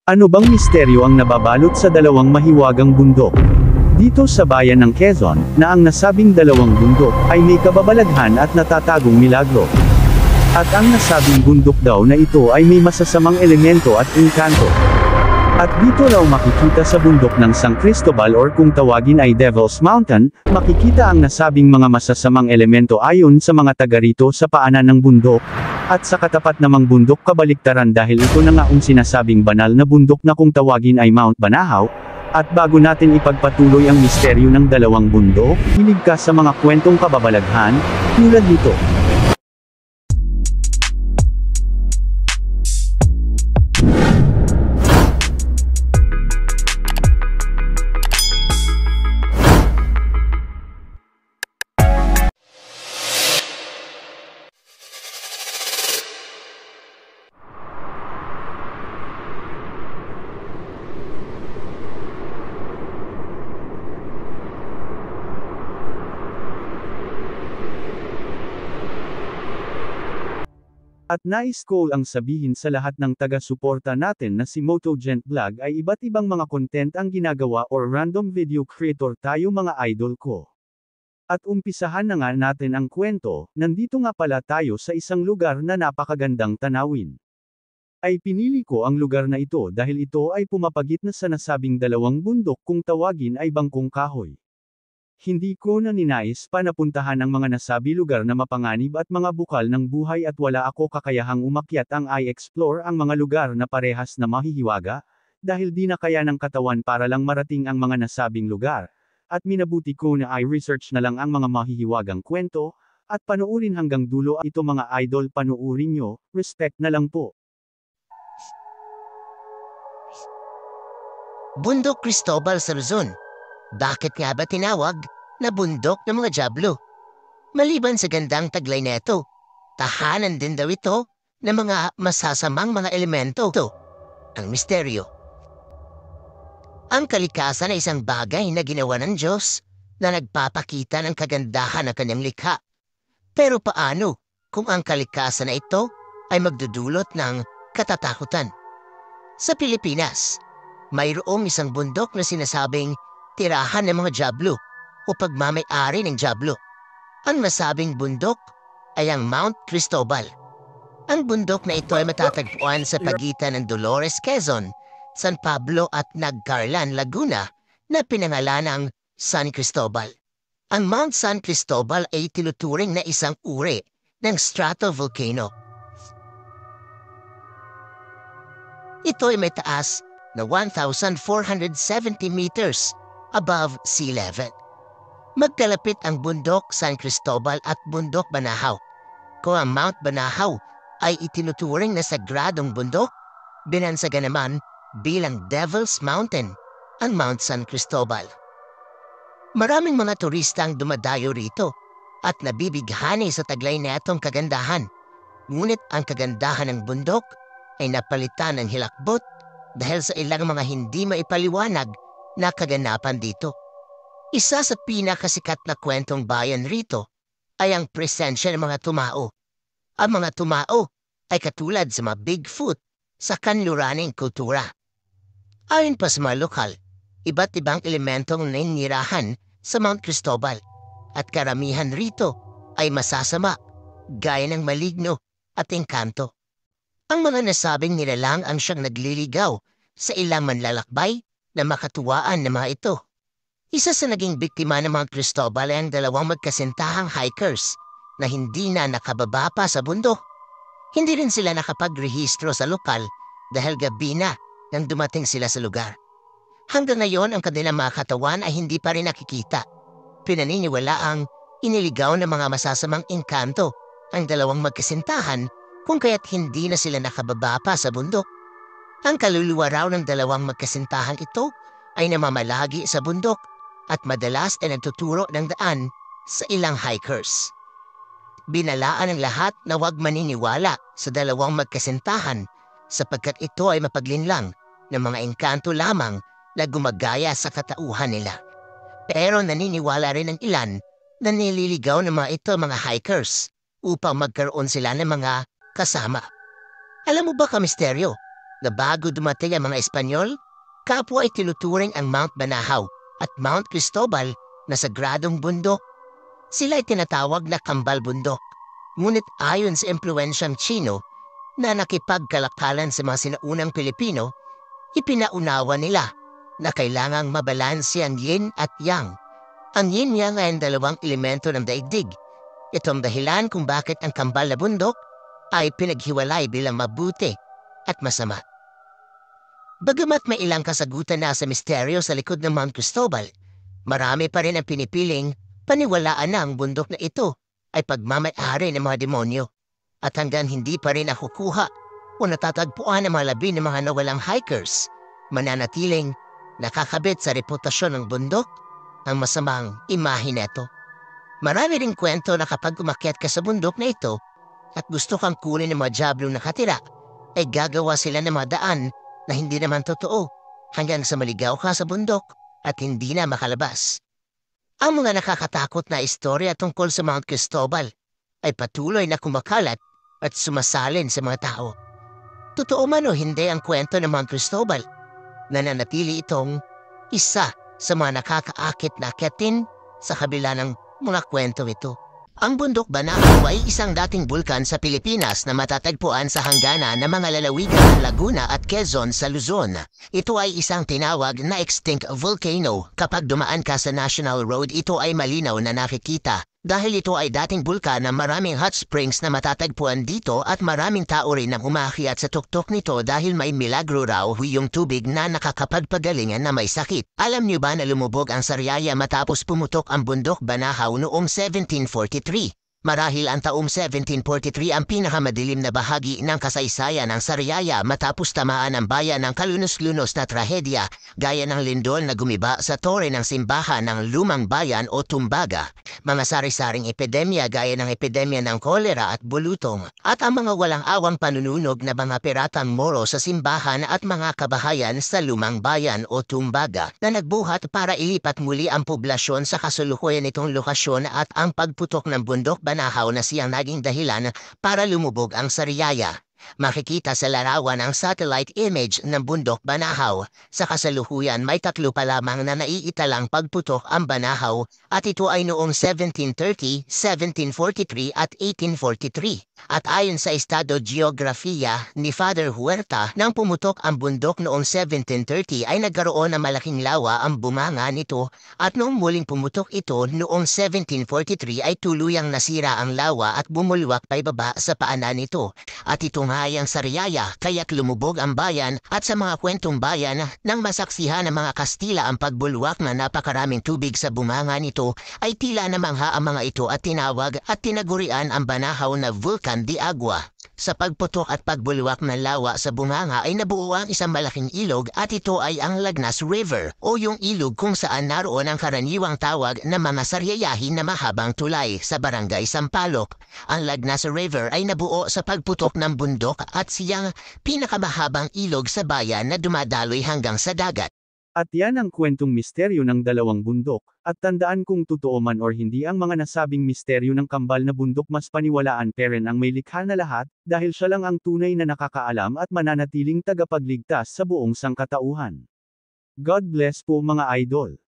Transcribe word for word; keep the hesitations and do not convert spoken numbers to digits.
Ano bang misteryo ang nababalot sa dalawang mahiwagang bundok? Dito sa bayan ng Quezon, na ang nasabing dalawang bundok ay may kababalaghan at natatagong milagro. At ang nasabing bundok daw na ito ay may masasamang elemento at engkanto. At dito raw makikita sa bundok ng San Cristobal or kung tawagin ay Devil's Mountain, makikita ang nasabing mga masasamang elemento ayon sa mga taga rito sa paanan ng bundok. At sa katapat namang bundok kabaliktaran dahil ito na nga ang sinasabing banal na bundok na kung tawagin ay Mount Banahaw. At bago natin ipagpatuloy ang misteryo ng dalawang bundok, hilig ka sa mga kwentong kababalaghan, tulad nito. At nais ko ang sabihin sa lahat ng taga-suporta natin na si MotoGent Vlog ay iba't ibang mga content ang ginagawa or random video creator tayo mga idol ko. At umpisahan na nga natin ang kwento, nandito nga pala tayo sa isang lugar na napakagandang tanawin. Ay pinili ko ang lugar na ito dahil ito ay pumapagit na sa nasabing dalawang bundok kung tawagin ay Bangkong Kahoy. Hindi ko na ninais pa napuntahan ang mga nasabi lugar na mapanganib at mga bukal ng buhay at wala ako kakayahang umakyat ang i-explore ang mga lugar na parehas na mahihiwaga, dahil di na kaya ng katawan para lang marating ang mga nasabing lugar, at minabuti ko na i-research na lang ang mga mahihiwagang kwento, at panuurin hanggang dulo ito mga idol panuurin nyo, respect na lang po. Bundok Cristobal sa Luzon. Bakit nga ba tinawag na bundok ng mga Diablo? Maliban sa gandang taglay neto, tahanan din daw ito ng mga masasamang mga elemento. Ito, ang misteryo. Ang kalikasan ay isang bagay na ginawa ng Diyos na nagpapakita ng kagandahan ng kanyang likha. Pero paano kung ang kalikasan na ito ay magdudulot ng katatakutan? Sa Pilipinas, mayroong isang bundok na sinasabing tirahan ng mga Diablo o pagmamay-ari ng Diablo. Ang nasabing bundok ay ang Mount Cristobal. Ang bundok na ito ay matatagpuan sa pagitan ng Dolores, Quezon, San Pablo at Nagcarlan, Laguna na pinangalan ng San Cristobal. Ang Mount San Cristobal ay tinuturing na isang uri ng stratovolcano. Ito ay may taas na one thousand four hundred seventy meters above sea level. Magkalapit ang bundok San Cristobal at bundok Banahaw. Kung ang Mount Banahaw ay itinuturing na sagradong bundok, binansaga naman bilang Devil's Mountain ang Mount San Cristobal. Maraming mga turista ang dumadayo rito at nabibighani sa taglay na itong kagandahan. Ngunit ang kagandahan ng bundok ay napalitan ng hilakbot dahil sa ilang mga hindi maipaliwanag na kaganapan dito. Isa sa pinakasikat na kwentong bayan rito ay ang presensya ng mga tumao. Ang mga tumao ay katulad sa mga Bigfoot sa kanluraning kultura. Ayon pa sa mga lokal, iba't ibang elementong naninirahan sa Mount Cristobal at karamihan rito ay masasama, gaya ng maligno at engkanto. Ang mga nasabing nilalang ang siyang nagliligaw sa ilang manlalakbay na makatuwaan na mga ito. Isa sa naging biktima ng Mount Cristobal ay ang dalawang magkasintahang hikers na hindi na nakababa pa sa bundok. Hindi rin sila nakapagrehistro sa lokal dahil gabi na nang dumating sila sa lugar. Hanggang ngayon ang kanilang mga katawan ay hindi pa rin nakikita. Pinaniniwala ang iniligaw ng mga masasamang engkanto ang dalawang magkasintahan kung kaya't hindi na sila nakababa pa sa bundok. Ang kaluluwa raw ng dalawang magkasintahang ito ay namamalagi sa bundok at madalas ay nagtuturo ng daan sa ilang hikers. Binalaan ng lahat na huwag maniniwala sa dalawang magkasintahan sapagkat ito ay mapaglinlang ng mga engkanto lamang na gumagaya sa katauhan nila. Pero naniniwala rin ang ilan na nililigaw ng mga ito mga hikers upang magkaroon sila ng mga kasama. Alam mo ba, kamisteryo, na bago dumating ang mga Espanyol, kapwa ay tinuturing ang Mount Banahaw at Mount Cristobal na sagradong bundok. Sila ay tinatawag na kambal bundok. Ngunit ayon sa impluensyang Chino na nakipagkalakalan sa mga sinaunang Pilipino, ipinaunawa nila na kailangang mabalanse ang yin at yang. Ang yin-yang ay ang dalawang elemento ng daigdig. Ito ang dahilan kung bakit ang kambal na bundok ay pinaghiwalay bilang mabuti at masama. Bagamat may ilang kasagutan na sa misteryo sa likod ng Mount Cristobal, marami pa rin ang pinipiling paniwalaan na ang bundok na ito ay pagmamay-ari ng mga demonyo. At hanggang hindi pa rin nakukuha o natatagpuan ang mga labi ng mga nawalang hikers, mananatiling nakakabit sa reputasyon ng bundok ang masamang imahe neto. Marami ring kwento na kapag umakyat ka sa bundok na ito at gusto kang kunin ng mga diablong nakatira, ay gagawa sila ng mga daan na hindi naman totoo hanggang sa maligaw ka sa bundok at hindi na makalabas. Ang mga nakakatakot na istorya tungkol sa Mount Cristobal ay patuloy na kumakalat at sumasalin sa mga tao. Totoo man o hindi ang kwento ng Mount Cristobal, nananatili itong isa sa mga nakakaakit na akyatin sa kabila ng mga kwento ito. Ang bundok Banahaw ay isang dating bulkan sa Pilipinas na matatagpuan sa hangganan ng mga lalawigan ng Laguna at Quezon sa Luzon. Ito ay isang tinawag na extinct volcano. Kapag dumaan ka sa National Road, ito ay malinaw na nakikita. Dahil ito ay dating bulkan na maraming hot springs na matatagpuan dito at maraming tao rin ang umakyat sa tuktok nito dahil may milagro raw yung tubig na nakakapagpagalingan na may sakit. Alam niyo ba na lumubog ang Sariaya matapos pumutok ang bundok Banahaw noong seventeen forty-three? Marahil ang taong seventeen forty-three ang pinakamadilim na bahagi ng kasaysayan ng Sariaya matapos tamaan ang bayan ng kalunos-lunos na trahedya gaya ng lindol na gumiba sa tore ng simbahan ng Lumang Bayan o Tumbaga, mga sari-saring epidemya gaya ng epidemya ng kolera at bulutong, at ang mga walang awang panununog na mga piratang Moro sa simbahan at mga kabahayan sa Lumang Bayan o Tumbaga na nagbuhat para ilipat muli ang poblasyon sa kasulukuyan nitong lokasyon at ang pagputok ng bundok Banahaw na siyang naging dahilan para lumubog ang Sariaya. Makikita sa larawan ang satellite image ng bundok Banahaw. Sa kasalukuyan may tatlo pa lamang na naiitalang pagputok ang Banahaw at ito ay noong seventeen thirty, seventeen forty-three at eighteen forty-three. At ayon sa estado geografiya ni Father Huerta, nang pumutok ang bundok noong seventeen thirty ay nagkaroon ng malaking lawa ang bunganga nito at noong muling pumutok ito noong seventeen forty-three ay tuluyang nasira ang lawa at bumulwak pa ibaba sa paanan nito. At ito nga ay ang Sariaya kaya't lumubog ang bayan at sa mga kwentong bayan nang masaksihan ng mga Kastila ang pagbulwak na napakaraming tubig sa bunganga nito ay tila namangha ang mga ito at tinawag at tinagurian ang Banahaw na Vulcan de Agua. Sa pagputok at pagbulwak ng lawa sa bunganga ay nabuo ang isang malaking ilog at ito ay ang Lagnas River o yung ilog kung saan naroon ang karaniwang tawag na mga saryayahin na mahabang tulay sa barangay Sampaloc. Ang Lagnas River ay nabuo sa pagputok ng bundok at siyang pinakamahabang ilog sa bayan na dumadaloy hanggang sa dagat. At yan ang kwentong misteryo ng dalawang bundok, at tandaan kung totoo man or hindi ang mga nasabing misteryo ng kambal na bundok, mas paniwalaan pa rin ang may likha na lahat, dahil siya lang ang tunay na nakakaalam at mananatiling tagapagligtas sa buong sangkatauhan. God bless po mga idol.